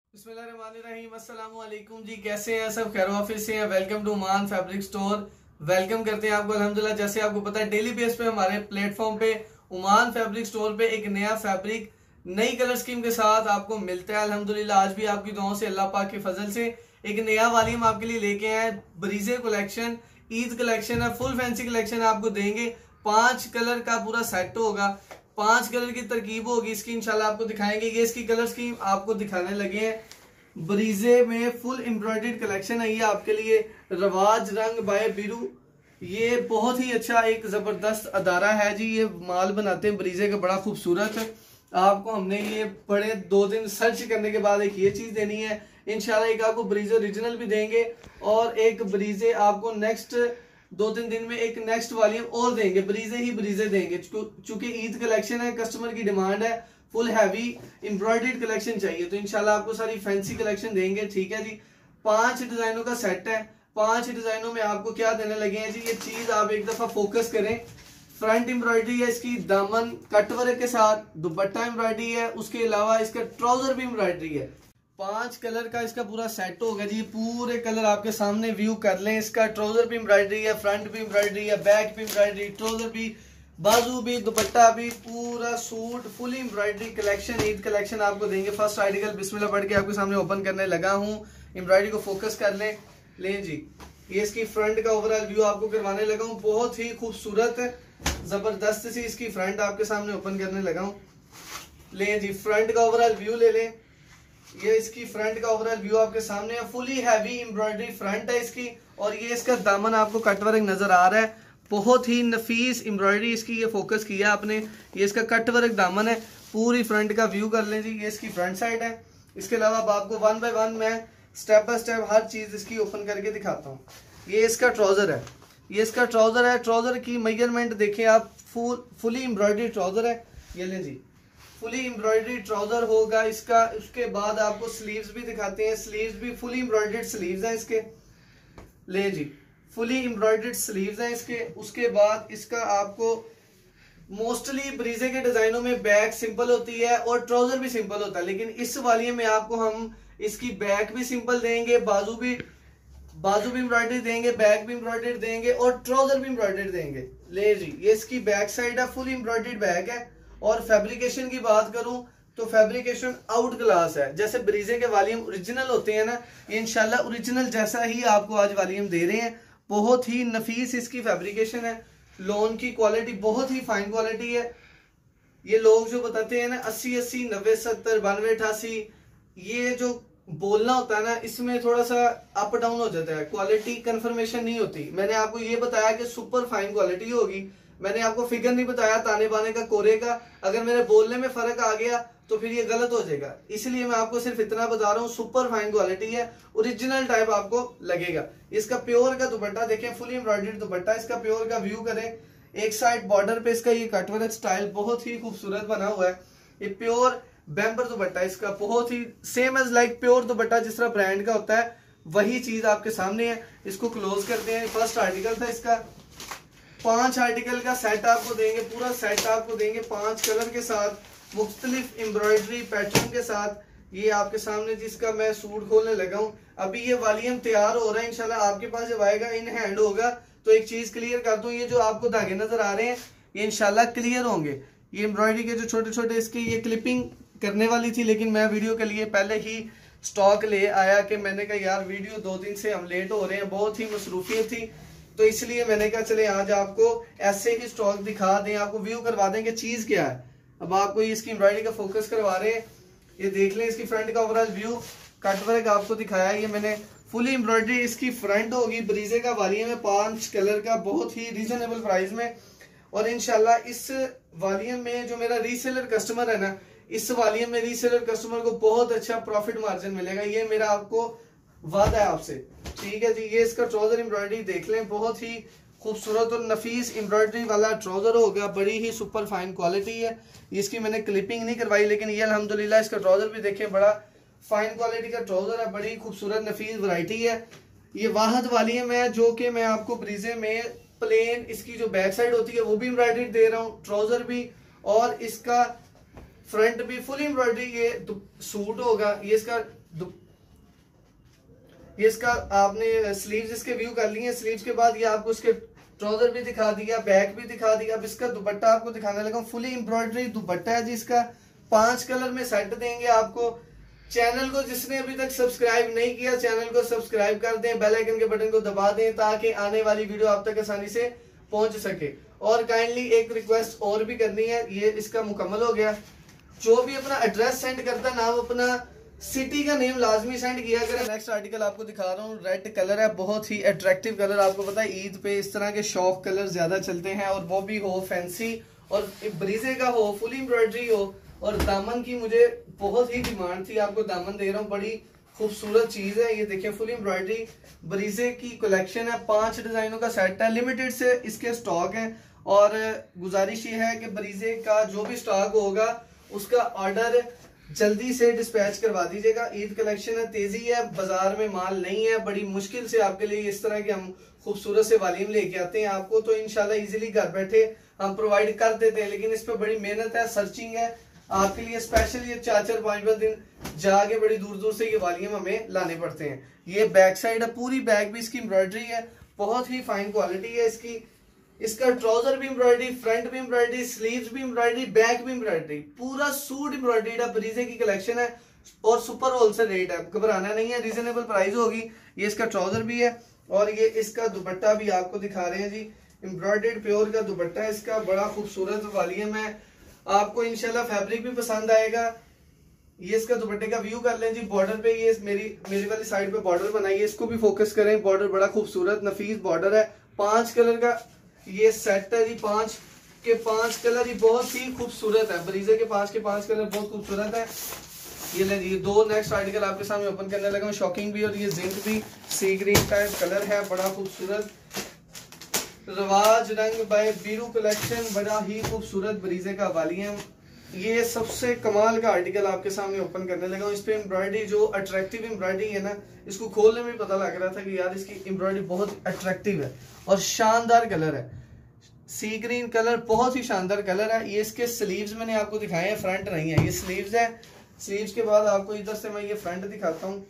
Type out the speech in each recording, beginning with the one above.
बिस्मिल्लाहिर्रहमानिर्रहीम। अस्सलाम वालेकुम जी, कैसे हैं सब? खैर ऑफिस से हैं। Welcome to Maan fabric store. Welcome करते हैं आपको अल्हम्दुलिल्लाह। जैसे आपको पता है डेली बेस पे हमारे प्लेटफॉर्म पे उमान फैब्रिक स्टोर पे एक नया फैब्रिक नई कलर स्कीम के साथ आपको मिलता है अल्हम्दुलिल्लाह। आज भी आपकी दुआओं से, अल्लाह पाक के फजल से एक नया वॉल्यूम आपके लिए लेके आए। ब्रीजे कलेक्शन, ईद कलेक्शन है, फुल फैंसी कलेक्शन आपको देंगे। 5 कलर का पूरा सेट होगा, 5 कलर की तरकीब होगी इसकी, इंशाल्लाह आपको दिखाएंगे। ये इसकी कलर स्कीम आपको दिखाने लगे हैं। ब्रीजे में फुल एम्ब्रॉयडर्ड कलेक्शन है ये आपके लिए। रवाज रंग बाय बिरू, ये बहुत ही अच्छा एक जबरदस्त अदारा है जी। ये माल बनाते हैं ब्रीजे का, बड़ा खूबसूरत। आपको हमने ये बड़े 2 दिन सर्च करने के बाद एक ये चीज देनी है। इंशाल्लाह एक आपको ब्रीजे ओरिजिनल भी देंगे और एक ब्रीजे आपको नेक्स्ट 2-3 दिन में एक नेक्स्ट वॉल्यूम और देंगे। ब्रीजे ही ब्रीजे देंगे चूंकि ईद कलेक्शन है, कस्टमर की डिमांड है, फुल हैवी एम्ब्रॉयडर्ड कलेक्शन चाहिए, तो इंशाल्लाह आपको सारी फैंसी कलेक्शन देंगे। ठीक है जी। 5 डिजाइनों का सेट है। 5 डिजाइनों में आपको क्या देने लगे हैं जी, ये चीज आप एक दफा फोकस करें। फ्रंट एम्ब्रॉयडरी है इसकी, दामन कट वर्क के साथ, दुपट्टा एम्ब्रॉयडरी है, उसके अलावा इसका ट्राउजर भी एम्ब्रॉयडरी है। 5 कलर का इसका पूरा सेट होगा जी। पूरे कलर आपके सामने व्यू कर लें। इसका ट्राउजर भी एम्ब्रॉयडरी है, फ्रंट भी एम्ब्रॉयडरी है, बैक भी एम्ब्रॉयडरी, ट्राउजर भी, बाजू भी, दुपट्टा भी, पूरा suit fully embroidery collection, Eid collection आपको देंगे। फर्स्ट आर्टिकल बिस्मिल्लाह पढ़ के आपके सामने ओपन करने लगा हूँ। एम्ब्रॉयडरी को फोकस कर लें जी। ये इसकी फ्रंट का ओवरऑल व्यू आपको करवाने लगा हूँ। बहुत ही खूबसूरत जबरदस्त सी इसकी फ्रंट आपके सामने ओपन करने लगा हूँ। लें जी, फ्रंट का ओवरऑल व्यू ले लें। ये इसकी फ्रंट का ओवरऑल व्यू आपके सामने है। फुली हैवी एम्ब्रॉयडरी फ्रंट है इसकी, और ये इसका दामन आपको कटवर्क नजर आ रहा है। बहुत ही नफीस एम्ब्रॉयडरी इसकी, ये फोकस किया आपने। ये इसका कटवर्क दामन है। पूरी फ्रंट का व्यू कर लें जी। ये इसकी फ्रंट साइड है। इसके अलावा आपको 1 बाय 1 मैं स्टेप बाय स्टेप हर चीज इसकी ओपन करके दिखाता हूँ। ये इसका ट्राउजर है। ये इसका ट्राउजर है। ट्राउजर की मेजरमेंट देखें आप, फुली एम्ब्रॉयडरी ट्राउजर है। ये लें जी, फुली एम्ब्रॉयडरी ट्राउजर होगा इसका। उसके बाद आपको स्लीव्स भी दिखाते हैं। स्लीव्स भी फुली एम्ब्रॉयडर्ड स्लीव्स हैं इसके। ले जी, फुली एम्ब्रॉयडर्ड स्लीव्स हैं इसके। उसके बाद इसका आपको मोस्टली ब्रीजे के डिजाइनों में बैक सिंपल होती है और ट्राउजर भी सिंपल होता है, लेकिन इस वाली में आपको हम इसकी बैक भी सिंपल देंगे, बाजू भी एम्ब्रॉयडरी देंगे, बैक भी एम्ब्रॉयडरी देंगे और ट्राउजर भी एम्ब्रॉयडरी देंगे। ले जी, ये इसकी बैक साइड है, फुल एम्ब्रॉयडर्ड बैक है। और फैब्रिकेशन की बात करूं तो फैब्रिकेशन आउट क्लास है। जैसे ब्रीजे के वॉल्यूम ओरिजिनल होते हैं ना, ये इंशाल्लाह ओरिजिनल जैसा ही आपको आज वॉल्यूम दे रहे हैं। बहुत ही नफीस इसकी फैब्रिकेशन है। लोन की क्वालिटी बहुत ही फाइन क्वालिटी है। ये लोग जो बताते हैं ना 80-80, 90-70, 92-88, ये जो बोलना होता है ना, इसमें थोड़ा सा अप डाउन हो जाता है, क्वालिटी कंफर्मेशन नहीं होती। मैंने आपको ये बताया कि सुपर फाइन क्वालिटी होगी। मैंने आपको फिगर नहीं बताया ताने बाने का, कोरे का। अगर मेरे बोलने में फर्क आ गया तो फिर ये गलत हो जाएगा, इसलिए मैं आपको सिर्फ इतना बता रहा हूँ। सुपर फाइन क्वालिटी है, ओरिजिनल टाइप आपको लगेगा। इसका प्योर का दुपट्टा देखें, फुली एम्ब्रॉयडर्ड दुपट्टा। इसका प्योर का व्यू करें। एक साइड बॉर्डर पे इसका ये कटवर्क स्टाइल बहुत ही खूबसूरत बना हुआ है। ये प्योर बेम्बर दुपट्टा इसका, बहुत ही same as like pure dupatta जिस तरह ब्रांड का होता है, वही चीज आपके सामने है। इसको क्लोज करते हैं। फर्स्ट आर्टिकल था इसका। 5 आर्टिकल का सेट आपको देंगे, पूरा सेट आपको देंगे 5 कलर के साथ, मुख्तलिफ एम्ब्रॉयडरी पैटर्न के साथ। ये आपके सामने जिसका मैं सूट खोलने लगा हूँ। अभी ये वॉल्यूम तैयार हो रहा है, इंशाल्लाह आपके पास जब आएगा इन हैंड होगा तो एक चीज क्लियर कर दूं, ये जो आपको धागे नजर आ रहे हैं ये इंशाल्लाह क्लियर होंगे। ये एम्ब्रॉयडरी के जो छोटे छोटे इसकी ये क्लिपिंग करने वाली थी, लेकिन मैं वीडियो के लिए पहले ही स्टॉक ले आया कि मैंने कहा यार वीडियो 2 दिन से हम लेट हो रहे हैं, बहुत ही मसरूफियत थी, तो इसलिए मैंने कहा चले आज आपको ऐसे ही स्टॉक दिखा दें, आपको व्यू करवा दें कि चीज क्या है। अब आपको इसकी एम्ब्रॉयडरी का फोकस करवा रहे हैं। ये देख लें इसकी फ्रंट का ओवरऑल व्यू, कटवर्क आपको दिखाया। ये मैंने फुली एम्ब्रॉयडरी इसकी फ्रंट होगी। ब्रीजे का वॉल्यूम है 5 कलर का, बहुत ही रीजनेबल प्राइस में। और इंशाल्लाह इस वॉल्यूम में जो मेरा रीसेलर कस्टमर है ना, इस वॉल्यूम में रीसेलर कस्टमर को बहुत अच्छा प्रॉफिट मार्जिन मिलेगा। ये मेरा आपको वादा है आपसे। ठीक है जी। ये इसका ट्राउजर एम्ब्रॉयडरी देख लें, बहुत ही खूबसूरत और नफीस एम्ब्रॉयडरी वाला ट्राउजर हो गया, बड़ी ही सुपर फाइन क्वालिटी है। इसकी मैंने क्लिपिंग नहीं करवाई, लेकिन ये अल्हम्दुलिल्लाह इसका ट्राउजर भी देखें, बड़ा फाइन क्वालिटी का ट्राउजर है, बड़ी खूबसूरत नफीस वैरायटी है। ये वाहद वॉल्यूम है जो कि मैं आपको ब्रीजे में प्लेन इसकी जो बैक साइड होती है वो भी एम्ब्रॉयडरी दे रहा हूँ, ट्राउजर भी, और इसका फ्रंट भी फुल एम्ब्रॉयडरी। ये सूट होगा, ये इसका ये इसका आपने स्लीव्स इसके व्यू कर लिए। स्लीव्स के बाद ये आपको इसके ट्राउजर भी दिखा दिया, बैक भी दिखा दिया। अब इसका दुपट्टा आपको दिखाने लगा। फुली एम्ब्रॉयडरी दुपट्टा है जी इसका, 5 कलर में सेट देंगे आपको। चैनल को जिसने अभी तक सब्सक्राइब नहीं किया, चैनल को सब्सक्राइब कर दें, बेल आइकन के बटन को दबा दें ताकि आने वाली वीडियो आप तक आसानी से पहुंच सके। और काइंडली एक रिक्वेस्ट और भी करनी है, ये इसका मुकम्मल हो गया। जो भी अपना एड्रेस सेंड करता है ना, वो अपना सिटी का नेम लाजमी सेंड किया करें। नेक्स्ट आर्टिकल आपको दिखा रहा हूँ, रेड कलर है, बहुत ही अट्रैक्टिव कलर। आपको पता है ईद पे इस तरह के शॉक कलर ज्यादा चलते हैं, और वो भी हो फैंसी और ब्रीजे का हो, फुल एम्ब्रॉयडरी हो। और दामन की मुझे बहुत ही डिमांड थी, आपको दामन दे रहा हूँ। बड़ी खूबसूरत चीज है ये, देखिए फुल एम्ब्रॉयडरी ब्रीजे की कलेक्शन है। 5 डिजाइनों का सेट है, लिमिटेड से इसके स्टॉक है। और गुजारिश ये है कि ब्रीजे का जो भी स्टॉक होगा उसका ऑर्डर जल्दी से डिस्पैच करवा दीजिएगा। ईद कलेक्शन है, तेजी है, बाजार में माल नहीं है। बड़ी मुश्किल से आपके लिए इस तरह के हम खूबसूरत से वालीम लेके आते हैं आपको, तो इंशाल्लाह इजीली घर बैठे हम प्रोवाइड कर देते हैं। लेकिन इस पे बड़ी मेहनत है, सर्चिंग है आपके लिए। स्पेशल ये 4-4, 5-5 दिन जाके बड़ी दूर दूर से ये वालीम हमें लाने पड़ते हैं। ये बैक साइड है, पूरी बैक भी इसकी एम्ब्रॉयडरी है, बहुत ही फाइन क्वालिटी है इसकी। इसका ट्राउजर भी एम्ब्रॉयडरी, फ्रंट भी एम्ब्रॉयडरी, स्लीव्स भी एम्ब्रॉयडरी, बैक भी एम्ब्रॉयडरी, पूरा सूट एम्ब्रॉयडरी है। ब्रीजे की कलेक्शन है और सुपर होलसेल रेट है, घबराना नहीं है, रीजनेबल प्राइस होगी। ये इसका ट्राउजर भी है और ये इसका दुपट्टा भी आपको दिखा रहे हैं जी। एम्ब्रॉयडर्ड प्योर का दुपट्टा है इसका, बड़ा खूबसूरत वालीम है। आपको इंशाल्लाह फैब्रिक भी पसंद आएगा। ये इसका दुपट्टे का व्यू कर लें जी। बॉर्डर पे ये मेरी वाली साइड पे बॉर्डर बनाई है, इसको भी फोकस करें। बॉर्डर बड़ा खूबसूरत नफीस बॉर्डर है। 5 कलर का ये सेट है जी, 5 के 5 कलर ही बहुत ही खूबसूरत है। ब्रीजे के 5 के 5 कलर बहुत खूबसूरत है। ये ले जी, 2 नेक्स्ट आर्टिकल आपके सामने ओपन करने लगा हूं, शॉकिंग भी और ये जिंक भी। सी ग्रीन टाइप कलर है, बड़ा खूबसूरत। रवाज रंग बाय बीरू कलेक्शन, बड़ा ही खूबसूरत ब्रीजे का वालीम। ये सबसे कमाल का आर्टिकल आपके सामने ओपन करने लगा हूं। इस पे एम्ब्रॉयडरी जो अट्रैक्टिव एम्ब्रॉयडरी है ना, इसको खोलने में पता लग रहा था कि यार इसकी एम्ब्रॉयडरी बहुत अट्रैक्टिव है और शानदार कलर है। सी ग्रीन कलर बहुत ही शानदार कलर है। ये इसके स्लीव्स मैंने आपको दिखाए हैं, फ्रंट नहीं है। ये स्लीव्स है। स्लीव्स के बाद आपको इधर से मैं ये फ्रंट दिखाता हूँ।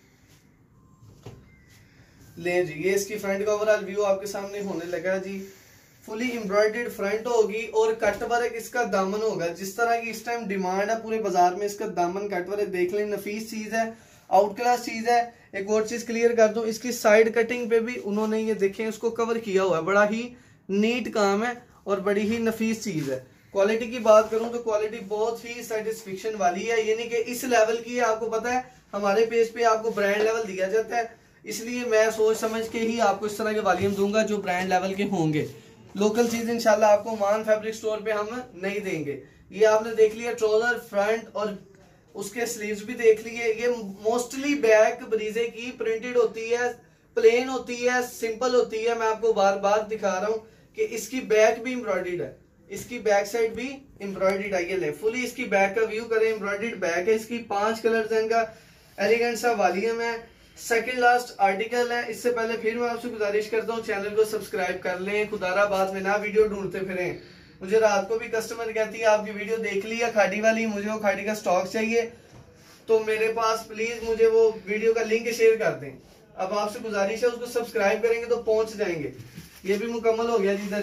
ले जी, ये इसकी फ्रंट का ओवरऑल व्यू आपके सामने होने लगा जी। फुली एम्ब्रॉयडर्ड फ्रंट होगी और कट वर्क इसका दामन होगा। जिस तरह की इस टाइम डिमांड है पूरे बाजार में, इसका दामन कट वर्क देख लें, नफीस चीज है, आउट क्लास चीज है। एक और चीज क्लियर कर दूं, इसकी साइड कटिंग पे भी उन्होंने ये देखें उसको कवर किया हुआ है। बड़ा ही नीट काम है और बड़ी ही नफीस चीज है। क्वालिटी की बात करूं तो क्वालिटी बहुत ही सेटिस्फेक्शन वाली है, ये नहीं कि इस लेवल की है। आपको पता है हमारे पेज पे आपको ब्रांड लेवल दिया जाता है, इसलिए मैं सोच समझ के ही आपको इस तरह के वॉल्यूम दूंगा जो ब्रांड लेवल के होंगे। लोकल चीज इंशाल्लाह आपको मान फैब्रिक स्टोर पे हम नहीं देंगे। ये आपने देख लिया ट्राउजर, फ्रंट और उसके स्लीव्स भी देख लिए। ये मोस्टली बैक ब्रीजे की प्रिंटेड होती है, प्लेन होती है, सिंपल होती है। मैं आपको बार बार दिखा रहा हूँ कि इसकी बैक भी एम्ब्रॉयडर्ड है, इसकी बैक साइड भी एम्ब्रॉयडर्ड है। ये ले फुली इसकी बैक का व्यू करें, एम्ब्रॉयडर्ड बैक है इसकी। 5 कलर का एलिगेंट सा वॉल्यूम है। सेकंड लास्ट आर्टिकल है। इससे पहले फिर मैं आपसे गुजारिश करता हूँ चैनल को सब्सक्राइब कर लें। खुदाराबाद में ना वीडियो ढूंढते फिरें। मुझे रात को भी कस्टमर कहती है आपकी वीडियो देख ली है खाड़ी वाली, मुझे वो खाड़ी का स्टॉक चाहिए, तो मेरे पास प्लीज मुझे वो वीडियो का लिंक शेयर कर दें। अब आपसे गुजारिश है उसको सब्सक्राइब करेंगे तो पहुंच जाएंगे। ये भी मुकम्मल हो गया जिधर।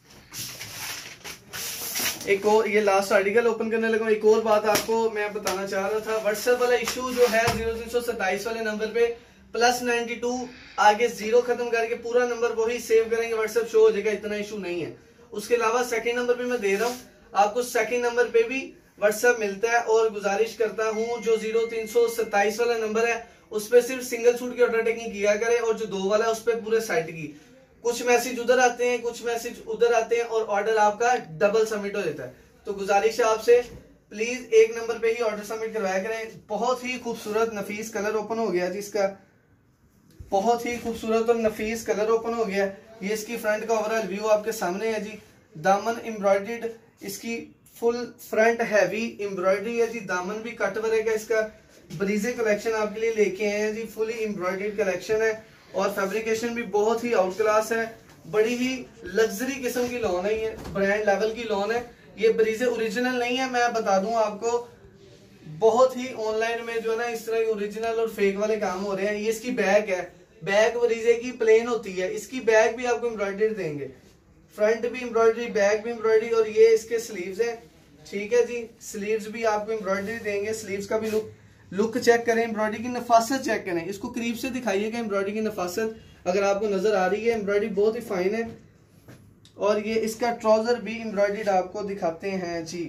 एक और ये लास्ट आर्टिकल ओपन करने लगा। एक और बात आपको मैं बताना चाह रहा था, व्हाट्सएप वाला इशू जो है 0327 वाले नंबर पे +92 आगे 0 खत्म करके पूरा नंबर वही सेव करेंगे, व्हाट्सएप शो हो जाएगा, इतना इशू नहीं है। उसके अलावा सेकंड नंबर पे मैं दे रहा हूँ आपको, सेकंड नंबर पे भी व्हाट्सएप मिलता है। और गुजारिश करता हूँ जो 0327 वाला नंबर है उस पर सिर्फ सिंगल सूट की ऑर्डर टेकिंग किया करे, और जो 2 वाला है उस पर पूरे साइट की। कुछ मैसेज उधर आते हैं, कुछ मैसेज उधर आते हैं और ऑर्डर आपका डबल सबमिट हो जाता है। तो गुजारिश है आपसे प्लीज एक नंबर पे ही ऑर्डर सबमिट करवाया करें। बहुत ही खूबसूरत नफीस कलर ओपन हो गया जिसका, बहुत ही खूबसूरत और नफीस कलर ओपन हो गया। ये इसकी फ्रंट का ओवरऑल व्यू आपके सामने है जी। दामन एम्ब्रॉयडर्ड, इसकी फुल फ्रंट हैवी एम्ब्रॉयडरी है जी। दामन भी कट वर्क है इसका। ब्रीजे कलेक्शन आपके लिए लेके आए हैं जी, फुली एम्ब्रॉयडर्ड कलेक्शन है और फैब्रिकेशन भी बहुत ही आउट क्लास है। बड़ी ही लग्जरी किस्म की लॉन है, ये ब्रांड लेवल की लॉन है। ये ब्रीजे ओरिजिनल नहीं है, मैं बता दूं आपको, बहुत ही ऑनलाइन में जो है ना इस तरह ओरिजिनल और फेक वाले काम हो रहे हैं। ये इसकी बैक है, बैक बरीजे की प्लेन होती है, इसकी बैक भी आपको एम्ब्रॉयडरी देंगे, फ्रंट भी एम्ब्रॉयडरी, बैक भी एम्ब्रॉयडरी, और ये इसके स्लीव्स है, ठीक है जी। स्लीव्स भी आपको एम्ब्रॉयडरी देंगे, स्लीव्स का भी लुक चेक करें, एम्ब्रॉयडरी की नफासत चेक करें, इसको करीब से दिखाइएगा एम्ब्रॉयडरी की नफासत अगर आपको नजर आ रही है। एम्ब्रॉयडरी बहुत ही फाइन है। और ये इसका ट्राउजर भी एम्ब्रॉयडर्ड आपको दिखाते हैं जी,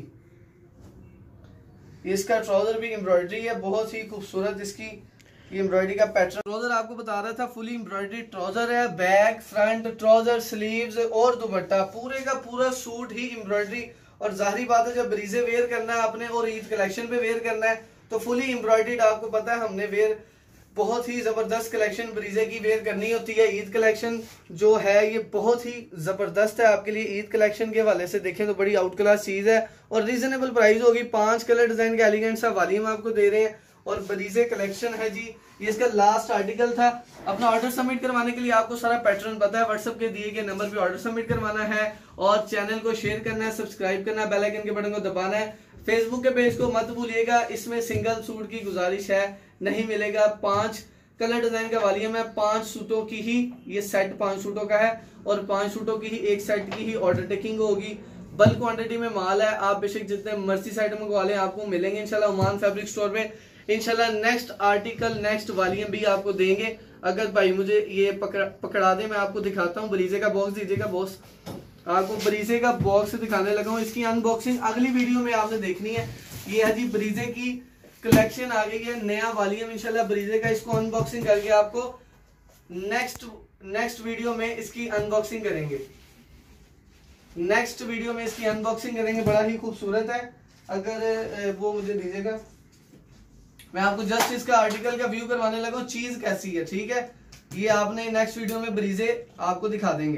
इसका ट्राउजर भी एम्ब्रॉयडरी है, बहुत ही खूबसूरत इसकी ये एम्ब्रॉयडरी का पैटर्न। ट्राउजर आपको बता रहा था फुली एम्ब्रॉयडरी ट्राउजर है, बैक फ्रंट ट्राउजर स्लीव्स और दुपट्टा पूरे का पूरा सूट ही एम्ब्रॉयडरी। और जाहिर बात है जब ब्रीजे वेयर करना है आपने और ईद कलेक्शन पे वेयर करना है तो फुली एम्ब्रॉयडर्ड आपको पता है हमने वेयर बहुत ही जबरदस्त कलेक्शन ब्रीजे की वेयर करनी होती है। ईद कलेक्शन जो है ये बहुत ही जबरदस्त है आपके लिए। ईद कलेक्शन के हवाले से देखें तो बड़ी आउट क्लास चीज है और रीजनेबल प्राइस होगी। 5 कलर डिजाइन का एलिगेंट सा वॉल्यूम आपको दे रहे हैं और ब्रीजे कलेक्शन है जी। ये इसका लास्ट आर्टिकल था। अपना ऑर्डर सबमिट करवाने के लिए आपको सारा पैटर्न पता है, व्हाट्सएप के दिए गए नंबर पे ऑर्डर सबमिट करवाना है और चैनल को शेयर करना है, सब्सक्राइब करना है, बेल आइकन के बटन को दबाना है। फेसबुक के पेज को मत भूलिएगा, इसमें सिंगल सूट की गुजारिश है, नहीं मिलेगा। 5 कलर डिजाइन का वॉल्यूम है, 5 सूटों की ही ये सेट 5 सूटों का है और 5 सूटों की ही एक सेट की ही ऑर्डर टेकिंग होगी। बल्क क्वांटिटी में माल है, आप बेशक जितने मर्जी साइड मंगवा लें आपको मिलेंगे इंशाल्लाह ओमान फैब्रिक स्टोर में। इंशाल्लाह नेक्स्ट आर्टिकल नेक्स्ट वॉल्यूम भी आपको देंगे। अगर भाई मुझे ये पकड़ा दे, मैं आपको दिखाता हूँ। ब्रीजे का बॉक्स दीजिएगा बॉस, आपको ब्रीजे का बॉक्स दिखाने लगा हूँ। इसकी अनबॉक्सिंग अगली वीडियो में आपने देखनी है। ये है जी ब्रीजे की कलेक्शन आ गई है, नया वॉल्यूम इंशाल्लाह ब्रीजे का। इसको अनबॉक्सिंग करके आपको नेक्स्ट वीडियो में इसकी अनबॉक्सिंग करेंगे। नेक्स्ट वीडियो में इसकी अनबॉक्सिंग करेंगे, बड़ा ही खूबसूरत है। अगर वो मुझे दीजिएगा, मैं आपको जस्ट इसका आर्टिकल का व्यू करवाने लगा हूँ, चीज कैसी है, ठीक है। ये आपने नेक्स्ट वीडियो में ब्रीजे आपको दिखा देंगे।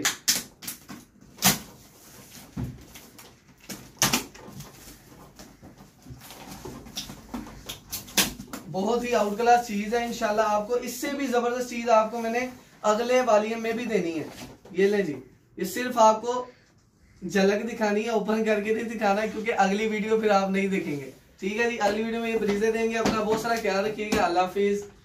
बहुत ही आउट क्लास चीज है, इंशाल्लाह आपको इससे भी जबरदस्त चीज आपको मैंने अगले वॉल्यूम में भी देनी है। ये ले जी, ये सिर्फ आपको झलक दिखानी है, ओपन करके नहीं दिखाना है, क्योंकि अगली वीडियो फिर आप नहीं देखेंगे, ठीक है जी। अगली वीडियो में ये ब्रीजे देंगे। अपना बहुत सारा ख्याल रखिएगा। अल्लाह हाफिज।